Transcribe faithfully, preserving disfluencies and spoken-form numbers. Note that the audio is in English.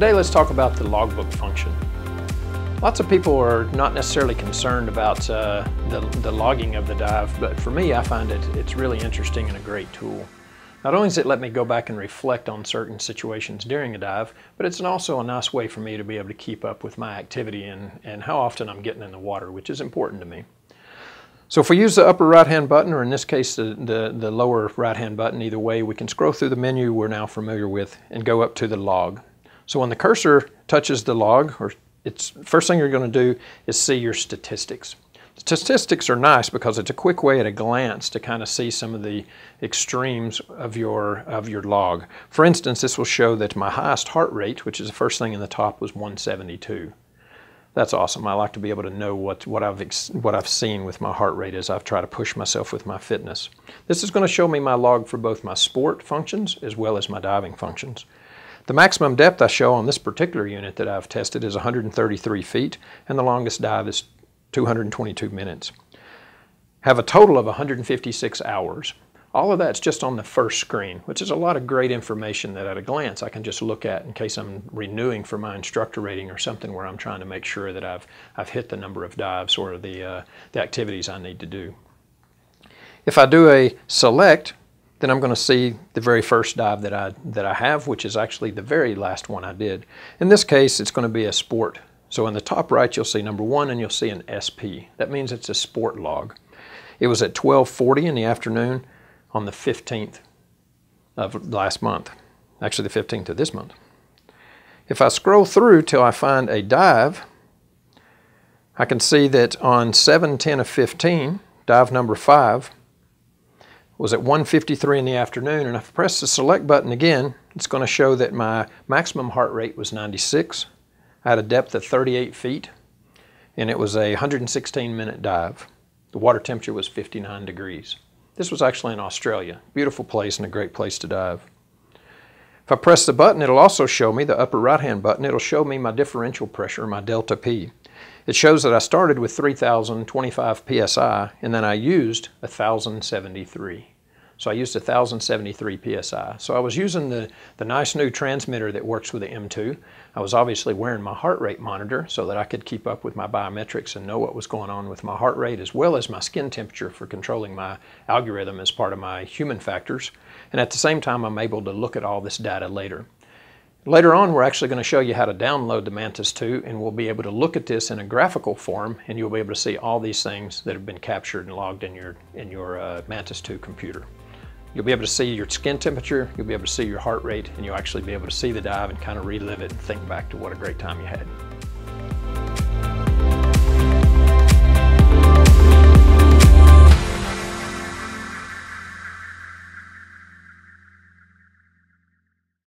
Today let's talk about the logbook function. Lots of people are not necessarily concerned about uh, the, the logging of the dive, but for me I find it it's really interesting and a great tool. Not only does it let me go back and reflect on certain situations during a dive, but it's also a nice way for me to be able to keep up with my activity and, and how often I'm getting in the water, which is important to me. So if we use the upper right hand button, or in this case the, the, the lower right hand button, either way, we can scroll through the menu we're now familiar with and go up to the log. So when the cursor touches the log, or it's first thing you're going to do is see your statistics. Statistics are nice because it's a quick way at a glance to kind of see some of the extremes of your of your log. For instance, this will show that my highest heart rate, which is the first thing in the top, was one seventy-two. That's awesome. I like to be able to know what what I've what I've seen with my heart rate as I've tried to push myself with my fitness. This is going to show me my log for both my sport functions as well as my diving functions. The maximum depth I show on this particular unit that I've tested is one hundred thirty-three feet, and the longest dive is two hundred twenty-two minutes. Have a total of one hundred fifty-six hours. All of that's just on the first screen, which is a lot of great information that at a glance I can just look at in case I'm renewing for my instructor rating or something where I'm trying to make sure that I've, I've hit the number of dives or the, uh, the activities I need to do. If I do a select, then I'm going to see the very first dive that I, that I have, which is actually the very last one I did. In this case, it's going to be a sport. So in the top right, you'll see number one, and you'll see an S P. That means it's a sport log. It was at twelve forty in the afternoon on the fifteenth of last month. Actually, the fifteenth of this month. If I scroll through till I find a dive, I can see that on seven ten of fifteen, dive number five, was at one fifty-three in the afternoon, and if I press the select button again, it's going to show that my maximum heart rate was ninety-six. I had a depth of thirty-eight feet, and it was a one hundred sixteen minute dive. The water temperature was fifty-nine degrees. This was actually in Australia. Beautiful place and a great place to dive. If I press the button, it'll also show me, the upper right hand button, it'll show me my differential pressure, my delta P. It shows that I started with three thousand twenty-five P S I, and then I used one thousand seventy-three. So I used one thousand seventy-three P S I. So I was using the, the nice new transmitter that works with the M two. I was obviously wearing my heart rate monitor so that I could keep up with my biometrics and know what was going on with my heart rate, as well as my skin temperature for controlling my algorithm as part of my human factors. And at the same time, I'm able to look at all this data later. Later on, we're actually going to show you how to download the Mantis two, and we'll be able to look at this in a graphical form, and you'll be able to see all these things that have been captured and logged in your, in your uh, Mantis two computer. You'll be able to see your skin temperature, you'll be able to see your heart rate, and you'll actually be able to see the dive and kind of relive it and think back to what a great time you had.